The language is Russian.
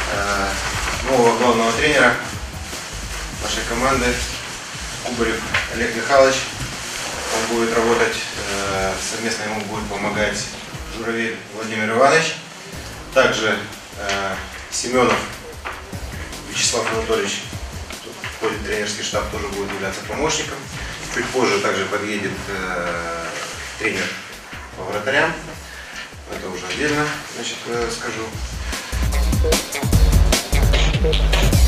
нового главного тренера нашей команды Кубарев Олег Михайлович. Он будет работать, совместно ему будет помогать Журавель Владимир Иванович. Также Семенов Вячеслав Анатольевич, входит в тренерский штаб, тоже будет являться помощником. Чуть позже также подъедет тренер по вратарям. Это уже отдельно, значит, скажу.